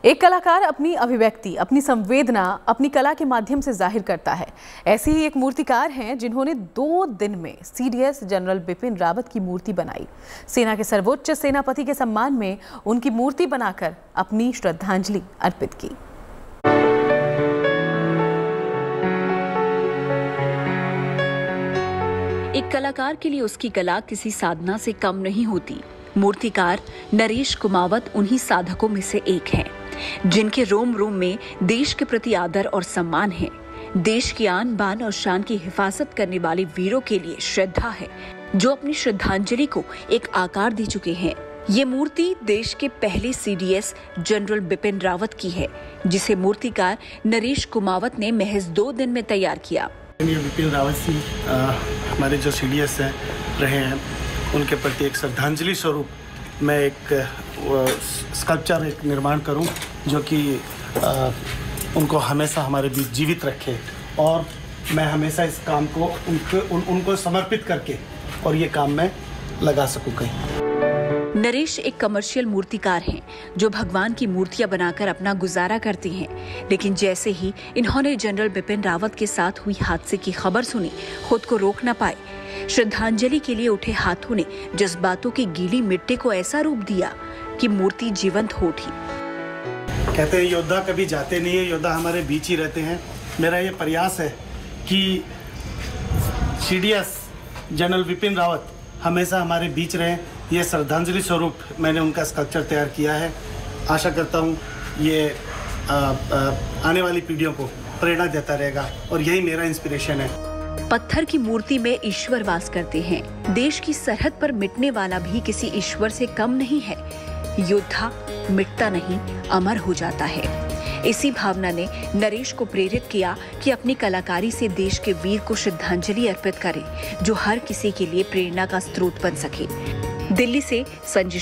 एक कलाकार अपनी अभिव्यक्ति, अपनी संवेदना अपनी कला के माध्यम से जाहिर करता है। ऐसे ही एक मूर्तिकार हैं जिन्होंने 2 दिन में सीडीएस जनरल बिपिन रावत की मूर्ति बनाई। सेना के सर्वोच्च सेनापति के सम्मान में उनकी मूर्ति बनाकर अपनी श्रद्धांजलि अर्पित की। एक कलाकार के लिए उसकी कला किसी साधना से कम नहीं होती। मूर्तिकार नरेश कुमावत उन्हीं साधकों में से एक हैं, जिनके रोम रोम में देश के प्रति आदर और सम्मान है। देश की आन बान और शान की हिफाजत करने वाले वीरों के लिए श्रद्धा है, जो अपनी श्रद्धांजलि को एक आकार दे चुके हैं। ये मूर्ति देश के पहले सीडीएस जनरल बिपिन रावत की है, जिसे मूर्तिकार नरेश कुमावत ने महज 2 दिन में तैयार किया। बिपिन रावत जी हमारे जो सीडीएस रहे हैं, उनके प्रति एक श्रद्धांजलि स्वरूप मैं एक स्कल्पचर एक निर्माण करूं, जो कि उनको हमेशा हमारे बीच जीवित रखे और मैं हमेशा इस काम को उनको समर्पित करके और ये काम में लगा सकूं कहीं। नरेश एक कमर्शियल मूर्तिकार हैं, जो भगवान की मूर्तियां बनाकर अपना गुजारा करते हैं। लेकिन जैसे ही इन्होंने जनरल बिपिन रावत के साथ हुई हादसे की खबर सुनी, खुद को रोक न पाए। श्रद्धांजलि के लिए उठे हाथों ने जज्बातों की गीली मिट्टी को ऐसा रूप दिया कि मूर्ति जीवंत हो उठी। कहते हैं योद्धा कभी जाते नहीं है, योद्धा हमारे बीच ही रहते हैं। मेरा ये प्रयास है कि सीडीएस जनरल बिपिन रावत हमेशा हमारे बीच रहे। ये श्रद्धांजलि स्वरूप मैंने उनका स्कल्पचर तैयार किया है। आशा करता हूँ ये आने वाली पीढ़ियों को प्रेरणा देता रहेगा और यही मेरा इंस्पिरेशन है। पत्थर की मूर्ति में ईश्वर वास करते हैं। देश की सरहद पर मिटने वाला भी किसी ईश्वर से कम नहीं है। योद्धा मिटता नहीं, अमर हो जाता है। इसी भावना ने नरेश को प्रेरित किया कि अपनी कलाकारी से देश के वीर को श्रद्धांजलि अर्पित करें, जो हर किसी के लिए प्रेरणा का स्रोत बन सके। दिल्ली से संजय